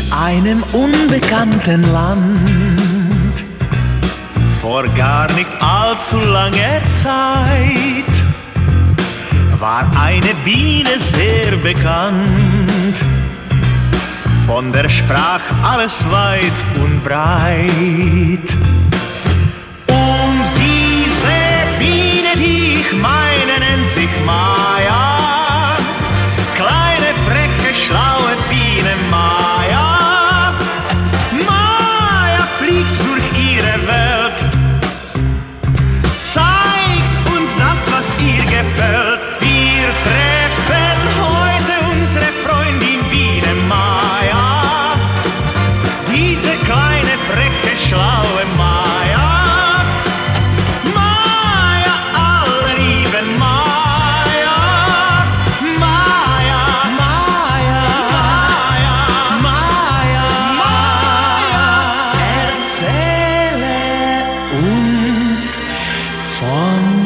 einem unbekannten Land. Vor gar nicht allzu langer Zeit war eine Biene sehr bekannt. Von der sprach alles weit und breit. Und diese Biene, die ich meine, nennt sich Maja. Kleine, freche, schlaue Biene Maja. Maja fliegt durch ihre Welt, zeigt uns das, was ihr gefällt. Wir treffen heute unsere Freundin Biene Maja. Diese kleine, freche, schlaue Maja. Maja, alle lieben Maja. Maja, Maja, Maja, Maja, Maja. Erzähle uns von